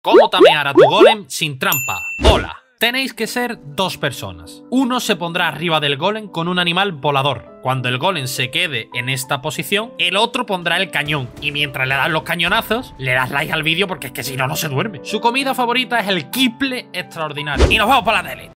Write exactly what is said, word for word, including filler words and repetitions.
¿Cómo tamear a tu golem sin trampa? Hola. Tenéis que ser dos personas. Uno se pondrá arriba del golem con un animal volador. Cuando el golem se quede en esta posición, el otro pondrá el cañón. Y mientras le das los cañonazos, le das like al vídeo porque es que si no, no se duerme. Su comida favorita es el kiple extraordinario. Y nos vamos para la tele.